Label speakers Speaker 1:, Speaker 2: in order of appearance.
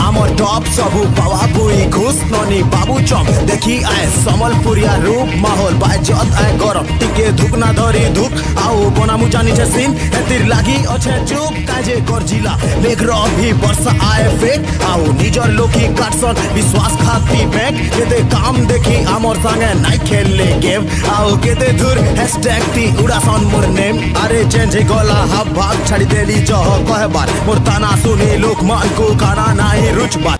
Speaker 1: आमर टॉप सबू बाबा बुई घुस ननी बाबू चम देखी आए समलपुरिया रूप माहौल बाजत आए गरम टिके धुक ना धरी धुक आओ बनामु जानी छे सीन एतिर लागी अच्छे चुप काजे गरजिला मेघ भी वर्षा आए फेक आओ निजर लोकी काटसन विश्वास खाती बैक केते काम देखी आमर संगे नाइ खेलले गेम आओ केते दूर हैशटैग ती उड़ासन मोर नेम अरे चेंज गला हाफ भाग छाड़ी देली जह कहबार मोर ताना सुनी लोक मान को खाना नाही रुचबार।